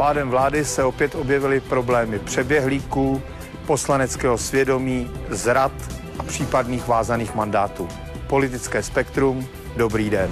Pádem vlády se opět objevily problémy přeběhlíků, poslaneckého svědomí, zrad a případných vázaných mandátů. Politické spektrum, dobrý den.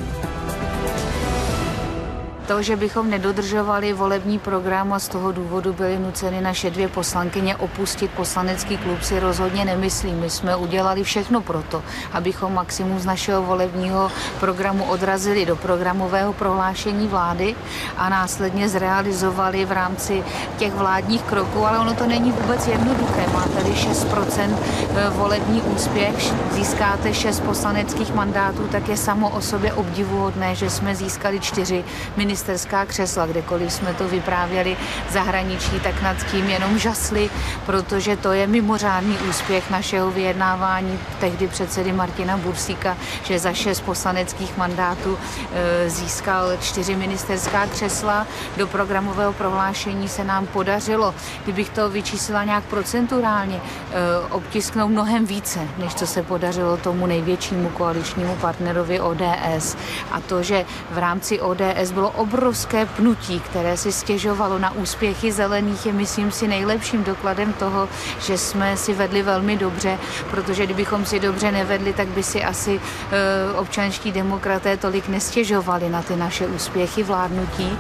To, že bychom nedodržovali volební program a z toho důvodu byly nuceny naše 2 poslankyně opustit poslanecký klub, si rozhodně nemyslím. My jsme udělali všechno proto, abychom maximum z našeho volebního programu odrazili do programového prohlášení vlády a následně zrealizovali v rámci těch vládních kroků, ale ono to není vůbec jednoduché. Máte-li 6% volební úspěch, získáte 6 poslaneckých mandátů, tak je samo o sobě obdivuhodné, že jsme získali 4 ministerská křesla. Kdekoliv jsme to vyprávěli v zahraničí, tak nad tím jenom žasli, protože to je mimořádný úspěch našeho vyjednávání tehdy předsedy Martina Bursíka, že za 6 poslaneckých mandátů získal 4 ministerská křesla. Do programového prohlášení se nám podařilo, kdybych to vyčíslila nějak procentuálně, obtisknout mnohem více, než co se podařilo tomu největšímu koaličnímu partnerovi ODS. A to, že v rámci ODS bylo obrovské pnutí, které si stěžovalo na úspěchy zelených, je, myslím si, nejlepším dokladem toho, že jsme si vedli velmi dobře, protože kdybychom si dobře nevedli, tak by si asi občanští demokraté tolik nestěžovali na ty naše úspěchy vládnutí.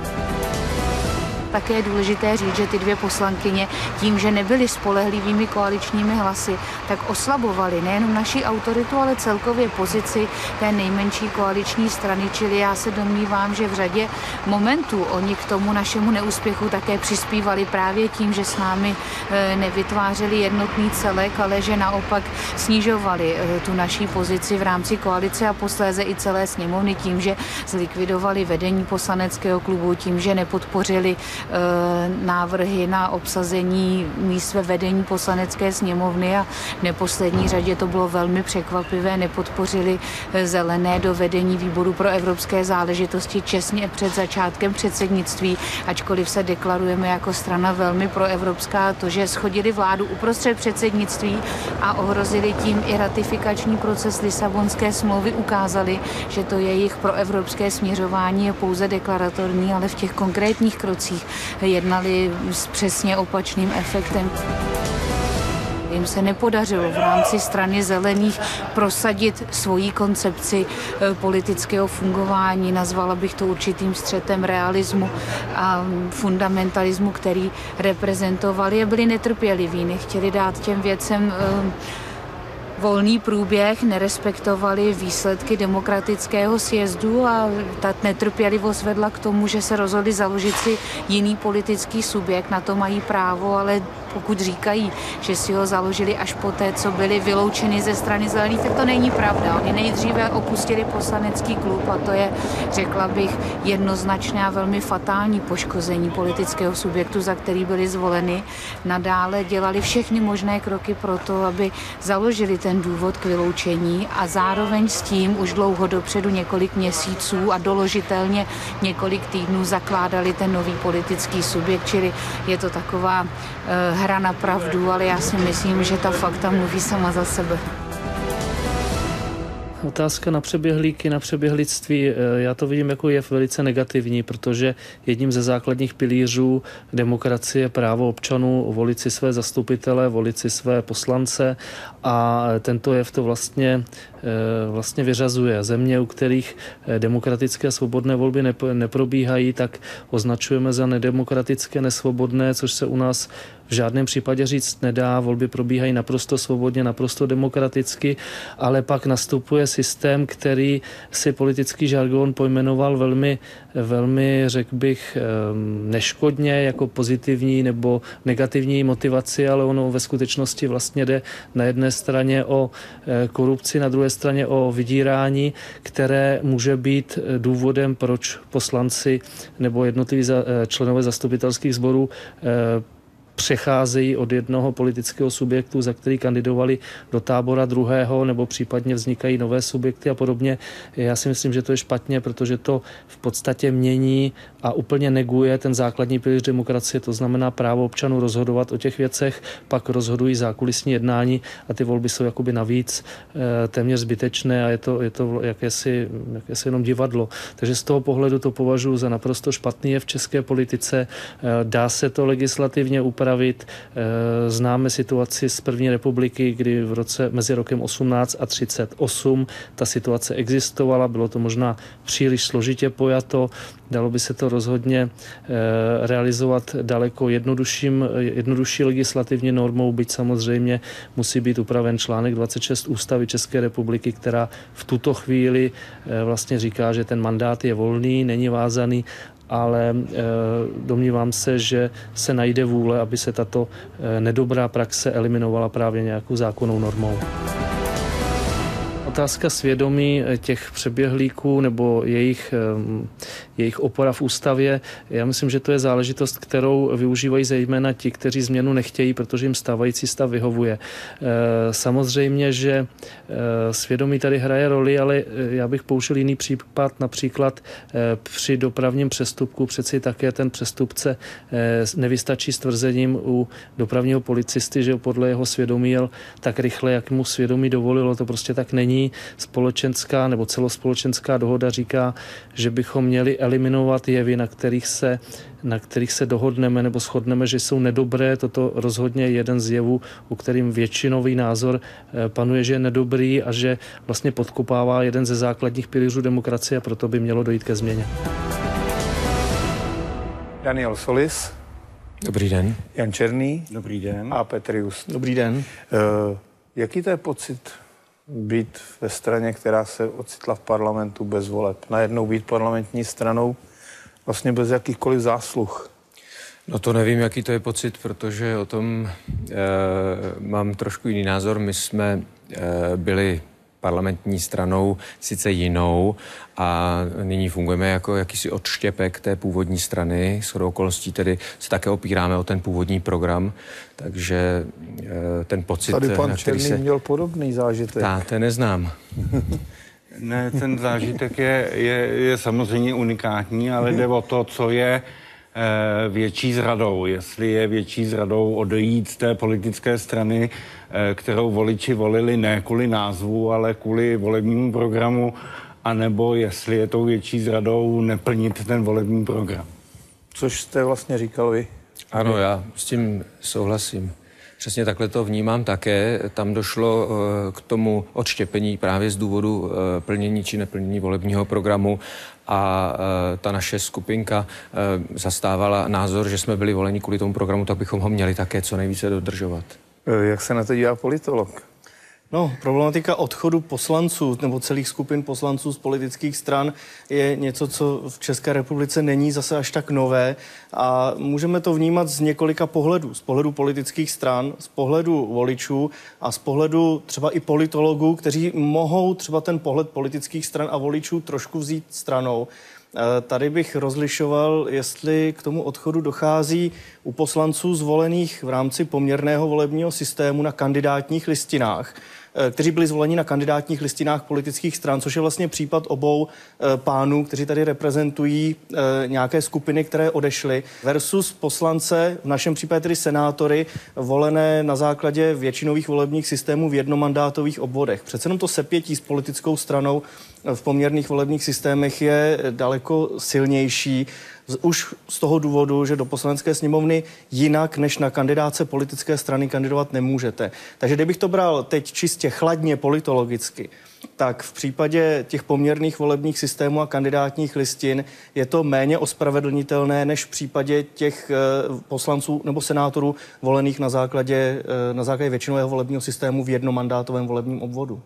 Také je důležité říct, že ty 2 poslankyně tím, že nebyly spolehlivými koaličními hlasy, tak oslabovaly nejenom naši autoritu, ale celkově pozici té nejmenší koaliční strany. Čili já se domnívám, že v řadě momentů oni k tomu našemu neúspěchu také přispívali právě tím, že s námi nevytvářeli jednotný celek, ale že naopak snižovali tu naší pozici v rámci koalice a posléze i celé sněmovny tím, že zlikvidovali vedení poslaneckého klubu, tím, že nepodpořili návrhy na obsazení míst ve vedení poslanecké sněmovny a v neposlední řadě to bylo velmi překvapivé, nepodpořili zelené do vedení výboru pro evropské záležitosti čestně před začátkem předsednictví, ačkoliv se deklarujeme jako strana velmi proevropská. To, že shodili vládu uprostřed předsednictví a ohrozili tím i ratifikační proces Lisabonské smlouvy, ukázali, že to jejich proevropské směřování je pouze deklaratorní, ale v těch konkrétních krocích jednali s přesně opačným efektem. Jim se nepodařilo v rámci strany zelených prosadit svoji koncepci politického fungování. Nazvala bych to určitým střetem realismu a fundamentalismu, který reprezentovali a byli netrpěliví. Nechtěli dát těm věcem volný průběh, nerespektovali výsledky demokratického sjezdu a ta netrpělivost vedla k tomu, že se rozhodli založit si jiný politický subjekt. Na to mají právo, ale pokud říkají, že si ho založili až poté, co byli vyloučeni ze strany zelených, tak to není pravda. Oni nejdříve opustili poslanecký klub a to je, řekla bych, jednoznačné a velmi fatální poškození politického subjektu, za který byli zvoleni. Nadále dělali všechny možné kroky pro to, aby založili ten důvod k vyloučení a zároveň s tím už dlouho dopředu několik měsíců a doložitelně několik týdnů zakládali ten nový politický subjekt, čili je to taková hra na pravdu, ale já si myslím, že ta fakta mluví sama za sebe. Otázka na přeběhlíky, na přeběhlictví, já to vidím jako jev velice negativní, protože jedním ze základních pilířů demokracie je právo občanů volit si své zastupitele, volit si své poslance a tento jev to vlastně vyřazuje. Země, u kterých demokratické a svobodné volby neprobíhají, tak označujeme za nedemokratické, nesvobodné, což se u nás v žádném případě říct nedá. Volby probíhají naprosto svobodně, naprosto demokraticky, ale pak nastupuje systém, který si politický žargon pojmenoval velmi, řekl bych, neškodně jako pozitivní nebo negativní motivaci, ale ono ve skutečnosti vlastně jde na jedné straně o korupci, na druhé straně o vydírání, které může být důvodem, proč poslanci nebo jednotliví členové zastupitelských sborů přecházejí od jednoho politického subjektu, za který kandidovali, do tábora druhého, nebo případně vznikají nové subjekty a podobně. Já si myslím, že to je špatně, protože to v podstatě mění a úplně neguje ten základní pilíř demokracie, to znamená právo občanů rozhodovat o těch věcech, pak rozhodují zákulisní jednání a ty volby jsou jakoby navíc téměř zbytečné a je to jakési jenom divadlo. Takže z toho pohledu to považuji za naprosto špatný je v české politice. Dá se to legislativně upravit. Známe situaci z první republiky, kdy mezi rokem 18 a 38 ta situace existovala. Bylo to možná příliš složitě pojato. Dalo by se to rozhodně realizovat daleko jednodušší legislativní normou, byť samozřejmě musí být upraven článek 26 Ústavy České republiky, která v tuto chvíli vlastně říká, že ten mandát je volný, není vázaný, ale domnívám se, že se najde vůle, aby se tato nedobrá praxe eliminovala právě nějakou zákonnou normou. Otázka svědomí těch přeběhlíků nebo jejich opora v ústavě, já myslím, že to je záležitost, kterou využívají zejména ti, kteří změnu nechtějí, protože jim stávající stav vyhovuje. Samozřejmě, že svědomí tady hraje roli, ale já bych použil jiný případ, například při dopravním přestupku, přeci také ten přestupce nevystačí s tvrzením u dopravního policisty, že podle jeho svědomí jel tak rychle, jak mu svědomí dovolilo, to prostě tak není. Společenská nebo celospolečenská dohoda říká, že bychom měli eliminovat jevy, na kterých se dohodneme nebo shodneme, že jsou nedobré. Toto rozhodně je jeden z jevů, u kterým většinový názor panuje, že je nedobrý a že vlastně podkopává jeden ze základních pilířů demokracie a proto by mělo dojít ke změně. Daniel Solis. Dobrý den. Jan Černý. Dobrý den. A Petr Just. Dobrý den. Jaký to je pocit být ve straně, která se ocitla v parlamentu bez voleb? Najednou být parlamentní stranou vlastně bez jakýchkoliv zásluh. No to nevím, jaký to je pocit, protože o tom mám trošku jiný názor. My jsme byli parlamentní stranou, sice jinou, a nyní fungujeme jako jakýsi odštěpek té původní strany. Shodou okolností tedy se také opíráme o ten původní program, takže ten pocit... Tady pan Černý měl podobný zážitek. Ten neznám. Ne, ten zážitek je samozřejmě unikátní, ale jde o to, co je větší zradou. Jestli je větší zradou odejít z té politické strany, kterou voliči volili ne kvůli názvu, ale kvůli volebnímu programu, anebo jestli je tou větší zradou neplnit ten volební program. Což jste vlastně říkal vy. Ano, já s tím souhlasím. Přesně takhle to vnímám také. Tam došlo k tomu odštěpení právě z důvodu plnění či neplnění volebního programu a ta naše skupinka zastávala názor, že jsme byli voleni kvůli tomu programu, tak bychom ho měli také co nejvíce dodržovat. Jak se na to dívá politolog? No, problematika odchodu poslanců nebo celých skupin poslanců z politických stran je něco, co v České republice není zase až tak nové a můžeme to vnímat z několika pohledů. Z pohledu politických stran, z pohledu voličů a z pohledu třeba i politologů, kteří mohou třeba ten pohled politických stran a voličů trošku vzít stranou. Tady bych rozlišoval, jestli k tomu odchodu dochází u poslanců zvolených v rámci poměrného volebního systému na kandidátních listinách, kteří byli zvoleni na kandidátních listinách politických stran, což je vlastně případ obou pánů, kteří tady reprezentují nějaké skupiny, které odešly, versus poslance, v našem případě tedy senátory, volené na základě většinových volebních systémů v jednomandátových obvodech. Přece jenom to sepětí s politickou stranou v poměrných volebních systémech je daleko silnější, už z toho důvodu, že do poslanecké sněmovny jinak než na kandidáce politické strany kandidovat nemůžete. Takže kdybych to bral teď čistě chladně politologicky, tak v případě těch poměrných volebních systémů a kandidátních listin je to méně ospravedlnitelné než v případě těch poslanců nebo senátorů volených na základě většinového volebního systému v jednomandátovém volebním obvodu.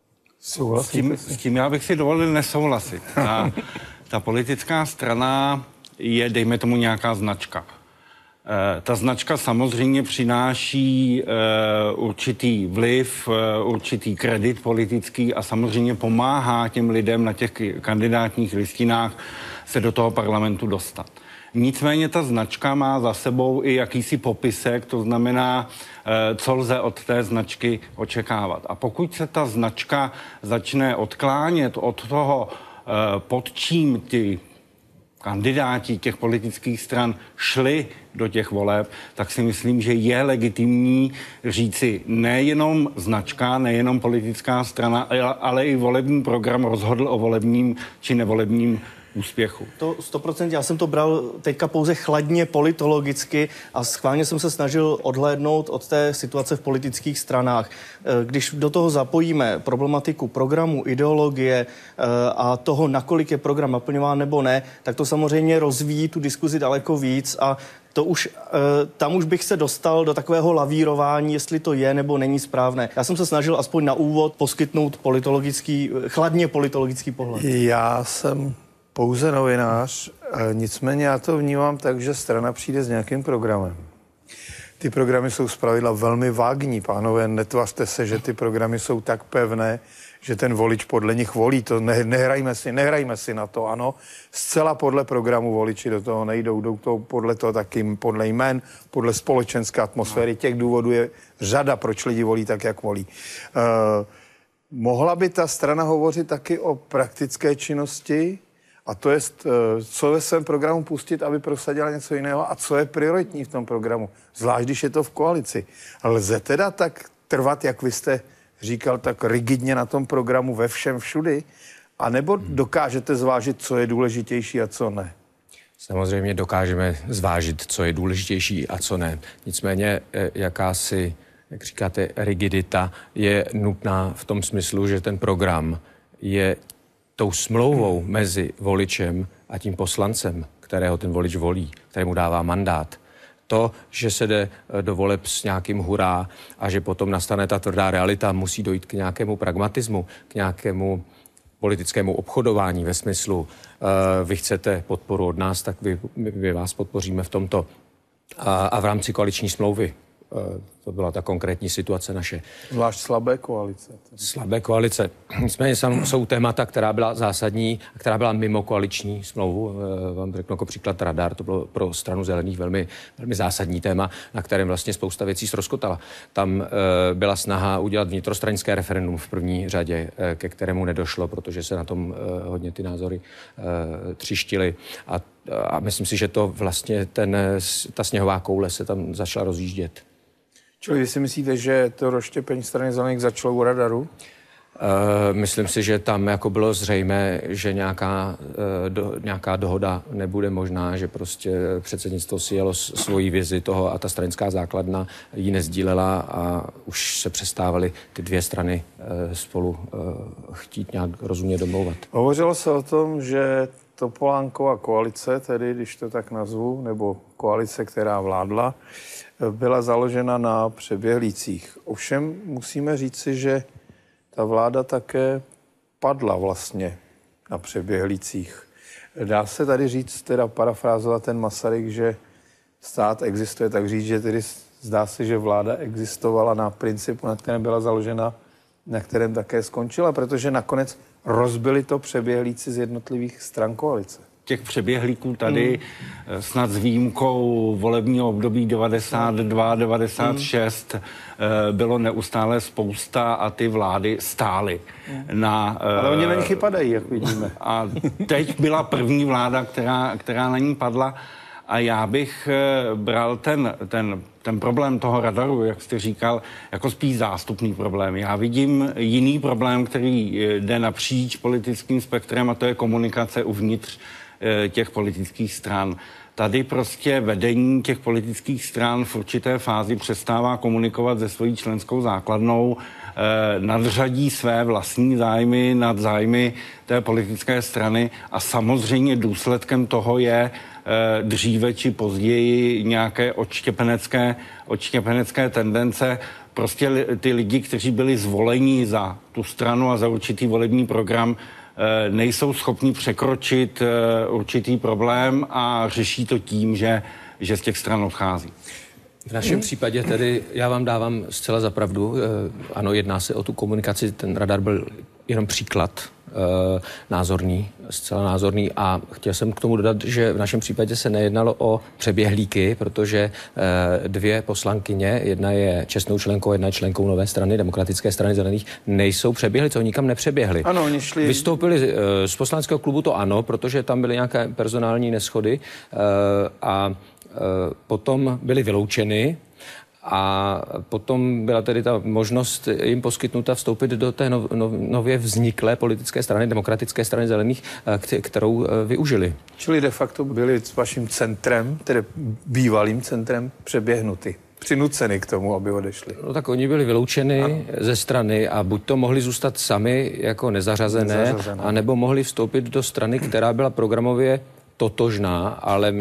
S tím já bych si dovolil nesouhlasit. Ta politická strana je, dejme tomu, nějaká značka. Ta značka samozřejmě přináší určitý vliv, určitý kredit politický a samozřejmě pomáhá těm lidem na těch kandidátních listinách se do toho parlamentu dostat. Nicméně ta značka má za sebou i jakýsi popisek, to znamená, co lze od té značky očekávat. A pokud se ta značka začne odklánět od toho, pod čím ty kandidáti těch politických stran šli do těch voleb, tak si myslím, že je legitimní říci nejenom značka, nejenom politická strana, ale i volební program rozhodl o volebním či nevolebním úspěchu. To 100%, já jsem to bral teďka pouze chladně politologicky a schválně jsem se snažil odhlédnout od té situace v politických stranách. Když do toho zapojíme problematiku programu, ideologie a toho, nakolik je program naplňován nebo ne, tak to samozřejmě rozvíjí tu diskuzi daleko víc a to už, tam už bych se dostal do takového lavírování, jestli to je nebo není správné. Já jsem se snažil aspoň na úvod poskytnout chladně politologický pohled. Já jsem pouze novinář, nicméně já to vnímám tak, že strana přijde s nějakým programem. Ty programy jsou zpravidla velmi vágní, pánové, netvařte se, že ty programy jsou tak pevné, že ten volič podle nich volí. To nehrajme si na to, ano. Zcela podle programu voliči do toho nejdou, jdou to podle toho taky, podle jmen, podle společenské atmosféry. Těch důvodů je řada, proč lidi volí tak, jak volí. Mohla by ta strana hovořit taky o praktické činnosti, a to je, co ve svém programu pustit, aby prosadila něco jiného a co je prioritní v tom programu, zvlášť když je to v koalici. Lze teda tak trvat, jak vy jste říkal, tak rigidně na tom programu ve všem všudy, anebo dokážete zvážit, co je důležitější a co ne? Samozřejmě dokážeme zvážit, co je důležitější a co ne. Nicméně jakási, jak říkáte, rigidita je nutná v tom smyslu, že ten program je tou smlouvou mezi voličem a tím poslancem, kterého ten volič volí, kterému dává mandát. To, že se jde do voleb s nějakým hurá a že potom nastane ta tvrdá realita, musí dojít k nějakému pragmatismu, k nějakému politickému obchodování ve smyslu vy chcete podporu od nás, tak my vás podpoříme v tomto. A v rámci koaliční smlouvy. To byla ta konkrétní situace naše. Zvlášť slabé koalice. Slabé koalice. Nicméně jsou témata, která byla zásadní, která byla mimo koaliční smlouvu. Vám řeknu jako příklad radar, to bylo pro stranu zelených velmi, velmi zásadní téma, na kterém vlastně spousta věcí ztroskotala. Tam byla snaha udělat vnitrostranické referendum v první řadě, ke kterému nedošlo, protože se na tom hodně ty názory třištily. A myslím si, že to vlastně ta sněhová koule se tam začala rozjíždět. Čili vy si myslíte, že to rozštěpení strany zelených začalo u radaru? Myslím si, že tam jako bylo zřejmé, že nějaká dohoda nebude možná, že prostě předsednictvo si jelo svoji vizi toho a ta stranická základna ji nezdílela a už se přestávaly ty dvě strany spolu chtít nějak rozumně domlouvat. Hovořilo se o tom, že Topolánkova koalice, tedy když to tak nazvu, nebo koalice, která vládla, byla založena na přeběhlících. Ovšem musíme říci, že ta vláda také padla vlastně na přeběhlících. Dá se tady říct, teda parafrázovat ten Masaryk, že stát existuje, tak říct, že tedy zdá se, že vláda existovala na principu, na kterém byla založena, na kterém také skončila, protože nakonec rozbili to přeběhlíci z jednotlivých stran koalice. Těch přeběhlíků tady snad s výjimkou volebního období 92-96 bylo neustále spousta a ty vlády stály. Ale oni na nich i padají, jak vidíme. A teď byla první vláda, která na ní padla a já bych bral ten problém toho radaru, jak jste říkal, jako spíš zástupný problém. Já vidím jiný problém, který jde napříč politickým spektrem a to je komunikace uvnitř těch politických stran. Tady prostě vedení těch politických stran v určité fázi přestává komunikovat se svojí členskou základnou, nadřadí své vlastní zájmy nad zájmy té politické strany a samozřejmě důsledkem toho je dříve či později nějaké odštěpenecké tendence. Prostě ty lidi, kteří byli zvoleni za tu stranu a za určitý volební program, nejsou schopni překročit určitý problém a řeší to tím, že z těch stran odchází. V našem případě tedy já vám dávám zcela za pravdu. Ano, jedná se o tu komunikaci, ten radar byl jenom příklad názorný a chtěl jsem k tomu dodat, že v našem případě se nejednalo o přeběhlíky, protože dvě poslankyně, jedna je čestnou členkou, jedna je členkou Nové strany, Demokratické strany zelených, nejsou přeběhli, co nikam nepřeběhli. Ano, oni šli... Vystoupili z poslaneckého klubu, to ano, protože tam byly nějaké personální neshody a potom byly vyloučeny a potom byla tedy ta možnost jim poskytnuta vstoupit do té nově vzniklé politické strany, Demokratické strany zelených, kterou využili. Čili de facto byli s vaším centrem, tedy bývalým centrem, přeběhnuty. Přinuceni k tomu, aby odešli. No tak oni byli vyloučeni ze strany a buď to mohli zůstat sami jako nezařazené, anebo mohli vstoupit do strany, která byla programově totožná, ale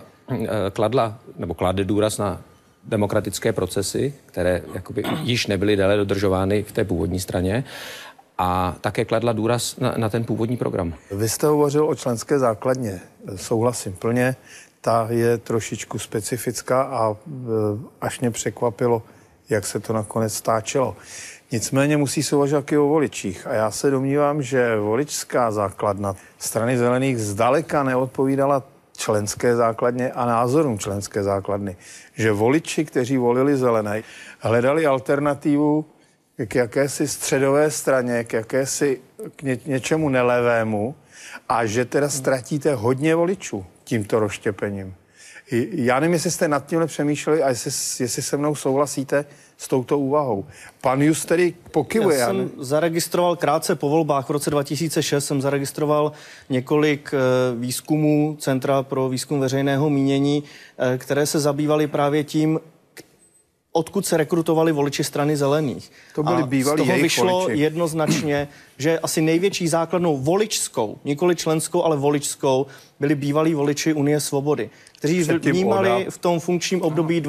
klade důraz na demokratické procesy, které jakoby již nebyly dále dodržovány v té původní straně a také kladla důraz na ten původní program. Vy jste hovořil o členské základně. Souhlasím plně. Ta je trošičku specifická a až mě překvapilo, jak se to nakonec stáčelo. Nicméně musí se uvažovat i o voličích. A já se domnívám, že voličská základna strany zelených zdaleka neodpovídala členské základně a názorům členské základny. Že voliči, kteří volili zelené, hledali alternativu k jakési středové straně, k něčemu nelevému a že teda ztratíte hodně voličů tímto rozštěpením. Já nevím, jestli jste nad tímhle přemýšleli a jestli se mnou souhlasíte s touto úvahou. Pan Just tedy pokyvuje. Já jsem zaregistroval krátce po volbách v roce 2006, jsem zaregistroval několik výzkumů Centra pro výzkum veřejného mínění, které se zabývaly právě tím, odkud se rekrutovali voliči strany zelených. To byli bývalí z toho vyšlo voliči. Jednoznačně, že asi největší základnou voličskou, nikoli členskou, ale voličskou, byli bývalí voliči Unie svobody, kteří vnímali v tom funkčním období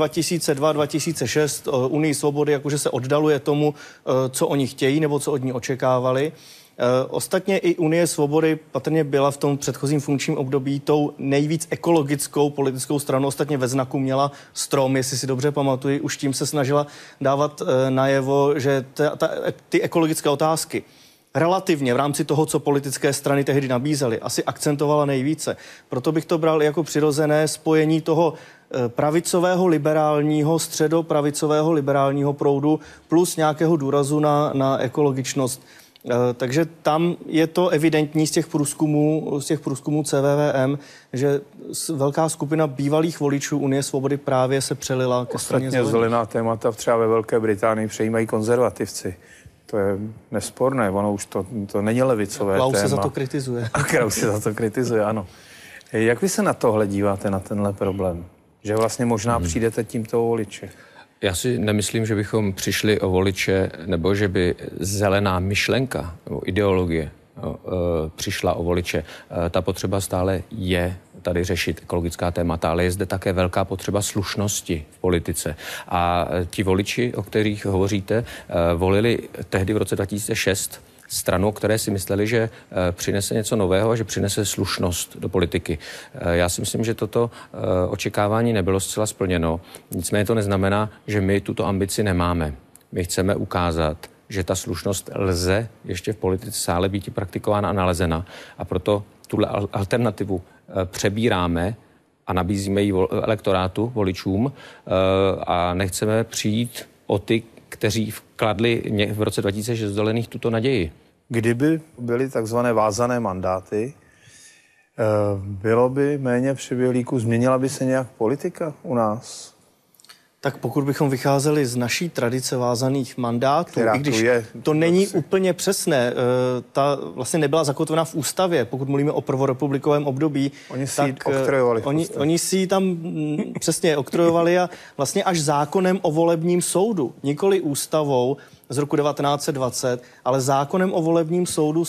2002-2006 Unii svobody, jakože se oddaluje tomu, co oni chtějí nebo co od ní očekávali. Ostatně i Unie svobody patrně byla v tom předchozím funkčním období tou nejvíc ekologickou politickou stranou. Ostatně ve znaku měla strom, jestli si dobře pamatuji. Už tím se snažila dávat najevo, že ty ekologické otázky relativně v rámci toho, co politické strany tehdy nabízely, asi akcentovala nejvíce. Proto bych to bral jako přirozené spojení toho pravicového liberálního, středopravicového liberálního proudu plus nějakého důrazu na ekologičnost. Takže tam je to evidentní z těch průzkumů CVVM, že velká skupina bývalých voličů Unie svobody právě se přelila ke straně Ostatně zelená témata třeba ve Velké Británii přejímají konzervativci. To je nesporné, ono už to není levicové téma. Klaus se za to kritizuje. A Klaus se za to kritizuje, ano. Jak vy se na tohle díváte, na tenhle problém? Že vlastně možná přijdete tímto voliče? Já si nemyslím, že bychom přišli o voliče, nebo že by zelená myšlenka nebo ideologie přišla o voliče. Ta potřeba stále je tady řešit ekologická témata, ale je zde také velká potřeba slušnosti v politice. A ti voliči, o kterých hovoříte, volili tehdy v roce 2006 stranu, o které si mysleli, že přinese něco nového a že přinese slušnost do politiky. Já si myslím, že toto očekávání nebylo zcela splněno. Nicméně to neznamená, že my tuto ambici nemáme. My chceme ukázat, že ta slušnost lze ještě v politice sále být praktikována a nalezena. A proto tuhle alternativu přebíráme a nabízíme ji elektorátu, voličům a nechceme přijít o ty, kteří vkladli v roce 2006 zelených tuto naději. Kdyby byly takzvané vázané mandáty, bylo by méně přeběhlíků, změnila by se nějak politika u nás? Tak pokud bychom vycházeli z naší tradice vázaných mandátů, která i když to není úplně přesné, ta vlastně nebyla zakotvená v ústavě, pokud mluvíme o prvorepublikovém období. Oni si ji oktrojovali. Oni si ji tam přesně oktrojovali a vlastně až zákonem o volebním soudu, nikoli ústavou z roku 1920, ale zákonem o volebním soudu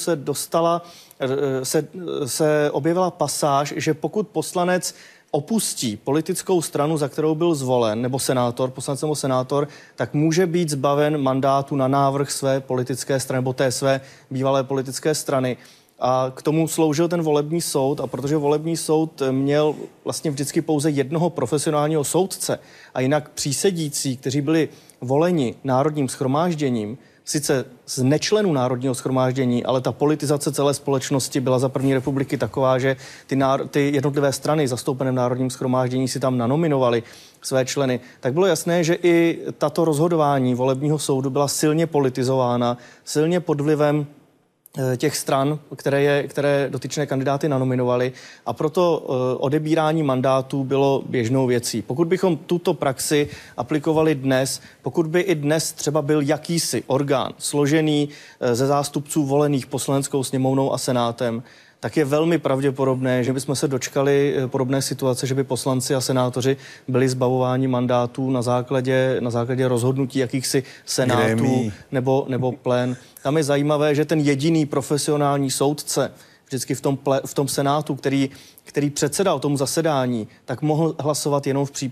se objevila pasáž, že pokud poslanec opustí politickou stranu, za kterou byl zvolen, nebo poslanec nebo senátor, tak může být zbaven mandátu na návrh své politické strany, nebo té své bývalé politické strany. A k tomu sloužil ten volební soud, a protože volební soud měl vlastně vždycky pouze jednoho profesionálního soudce a jinak přísedící, kteří byli voleni Národním shromážděním, sice z nečlenů Národního shromáždění, ale ta politizace celé společnosti byla za první republiky taková, že ty jednotlivé strany zastoupené v Národním shromáždění si tam nanominovali své členy, tak bylo jasné, že i tato rozhodování volebního soudu byla silně politizována, silně pod vlivem těch stran, které dotyčné kandidáty nanominovali, a proto odebírání mandátů bylo běžnou věcí. Pokud bychom tuto praxi aplikovali dnes, pokud by i dnes třeba byl jakýsi orgán složený ze zástupců volených Poslaneckou sněmovnou a Senátem, tak je velmi pravděpodobné, že bychom se dočkali podobné situace, že by poslanci a senátoři byli zbavováni mandátů na základě rozhodnutí jakýchsi senátů nebo plén. Tam je zajímavé, že ten jediný profesionální soudce vždycky v tom senátu, který předsedal tomu zasedání, tak mohl hlasovat jenom v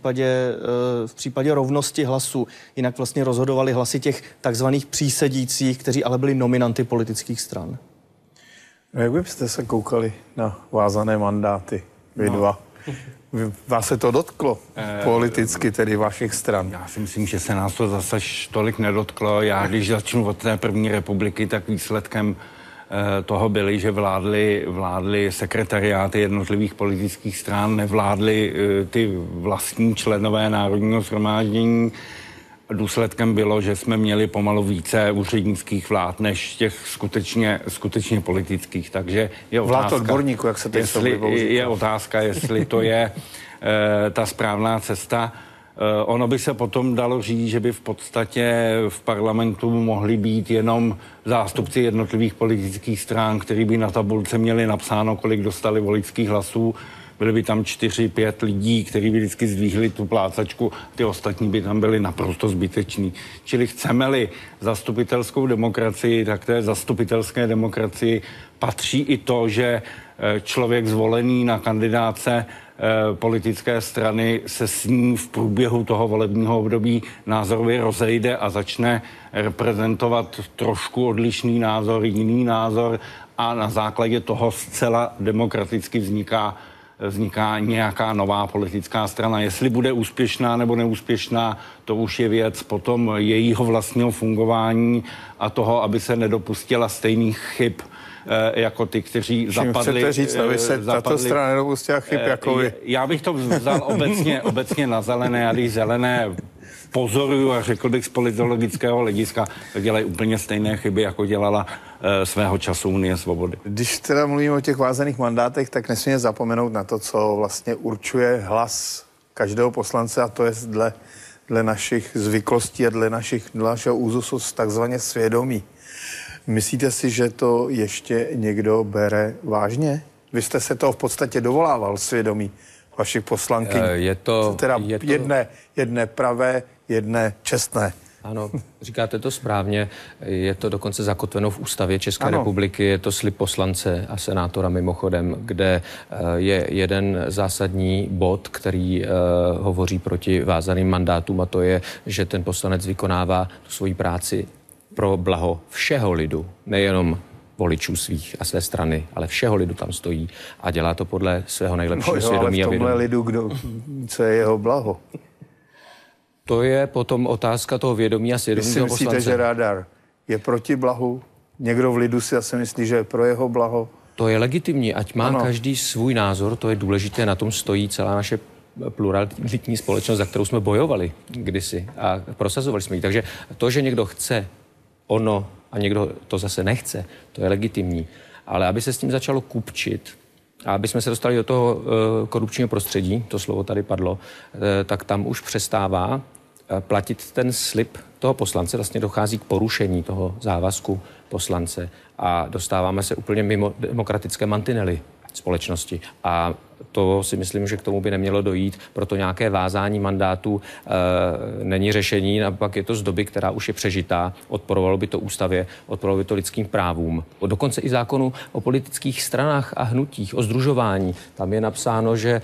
případě rovnosti hlasů. Jinak vlastně rozhodovali hlasy těch takzvaných přísedících, kteří ale byli nominanty politických stran. Jak byste se koukali na vázané mandáty, vy dva? Vás se to dotklo politicky, tedy vašich stran? Já si myslím, že se nás to zase tolik nedotklo. Já, když začnu od té první republiky, tak výsledkem toho byly, že vládly sekretariáty jednotlivých politických stran, nevládly ty vlastní členové Národního shromáždění. Důsledkem bylo, že jsme měli pomalu více úřednických vlád než těch skutečně politických. Takže je otázka, vlád odborníků, jak se teď je otázka, jestli to je ta správná cesta. Ono by se potom dalo říct, že by v podstatě v parlamentu mohli být jenom zástupci jednotlivých politických stran, který by na tabulce měli napsáno, kolik dostali voličských hlasů. Byly by tam 4-5 lidí, kteří by vždycky zdvíhli tu plácačku, ty ostatní by tam byli naprosto zbyteční. Čili chceme-li zastupitelskou demokracii, tak té zastupitelské demokracii patří i to, že člověk zvolený na kandidáce politické strany se s ní v průběhu toho volebního období názorově rozejde a začne reprezentovat trošku odlišný názor, jiný názor, a na základě toho zcela demokraticky vzniká nějaká nová politická strana. Jestli bude úspěšná nebo neúspěšná, to už je věc potom jejího vlastního fungování a toho, aby se nedopustila stejných chyb jako ty, kteří zapadli. Chcete říct, aby se tato strana nedopustila chyb jako vy? Já bych to vzal obecně na zelené, a když zelené pozoruju a řekl bych z politologického hlediska, tak dělají úplně stejné chyby, jako dělala svého času Unie svobody. Když teda mluvíme o těch vázaných mandátech, tak nesmíme zapomenout na to, co vlastně určuje hlas každého poslance, a to je dle našich zvyklostí a dle našeho úzusu takzvaně svědomí. Myslíte si, že to ještě někdo bere vážně? Vy jste se toho v podstatě dovolával, svědomí vašich poslankyň. Jedné pravé, jedné čestné. Ano, říkáte to správně. Je to dokonce zakotveno v ústavě České republiky. Je to slib poslance a senátora mimochodem, kde je jeden zásadní bod, který hovoří proti vázaným mandátům, a to je, že ten poslanec vykonává tu svoji práci pro blaho všeho lidu, nejenom voličů svých a své strany, ale všeho lidu tam stojí a dělá to podle svého nejlepšího svědomí a vědomí. Ale v tomhle lidu, co je jeho blaho? To je potom otázka toho vědomí a svědomí toho poslance. Myslíte, že radar je proti blahu? Někdo v lidu si asi myslí, že je pro jeho blaho? To je legitimní, ať má každý svůj názor, to je důležité, na tom stojí celá naše pluralitní společnost, za kterou jsme bojovali kdysi a prosazovali jsme ji. Takže to, že někdo chce ono a někdo to zase nechce, to je legitimní. Ale aby se s tím začalo kupčit a aby jsme se dostali do toho korupčního prostředí, to slovo tady padlo, tak tam už přestává platit ten slib toho poslance, vlastně dochází k porušení toho závazku poslance a dostáváme se úplně mimo demokratické mantinely společnosti. A to si myslím, že k tomu by nemělo dojít, proto nějaké vázání mandátů není řešení, naopak je to z doby, která už je přežitá, odporovalo by to ústavě, odporovalo by to lidským právům. Dokonce i zákonu o politických stranách a hnutích, o sdružování. Tam je napsáno, že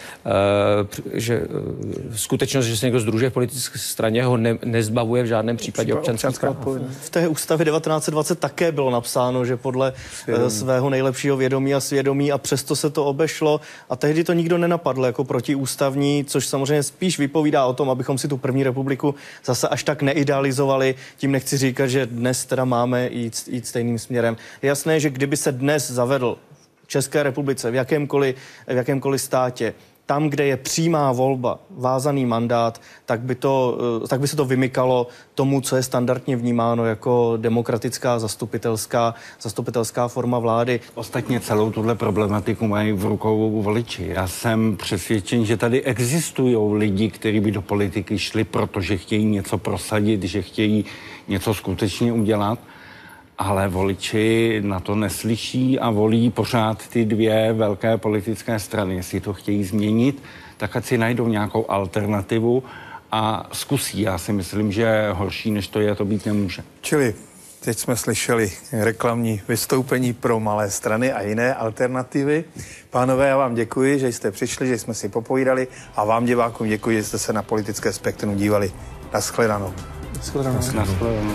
skutečnost, že se někdo sdružuje v politické straně, ho nezbavuje v žádném případě občanských práv. V té ústavě 1920 také bylo napsáno, že podle svého nejlepšího vědomí a svědomí, a přesto se to obešlo, a tehdy to nikdo nenapadl jako protiústavní, což samozřejmě spíš vypovídá o tom, abychom si tu první republiku zase až tak neidealizovali. Tím nechci říkat, že dnes teda máme jít stejným směrem. Je jasné, že kdyby se dnes zavedl v České republice, v jakémkoliv státě, tam, kde je přímá volba, vázaný mandát, tak by se to vymykalo tomu, co je standardně vnímáno jako demokratická zastupitelská forma vlády. Ostatně celou tuhle problematiku mají v rukou voliči. Já jsem přesvědčen, že tady existují lidi, kteří by do politiky šli, protože chtějí něco prosadit, že chtějí něco skutečně udělat, ale voliči na to neslyší a volí pořád ty dvě velké politické strany. Jestli to chtějí změnit, tak ať si najdou nějakou alternativu a zkusí. Já si myslím, že horší, než to je, to být nemůže. Čili teď jsme slyšeli reklamní vystoupení pro malé strany a jiné alternativy. Pánové, já vám děkuji, že jste přišli, že jsme si popovídali a vám divákům děkuji, že jste se na Politické spektrum dívali. Naschledanou. Naschledanou.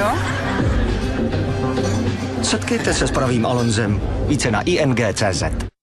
Setkejte se s pravým Alonzem. Více na ing.cz.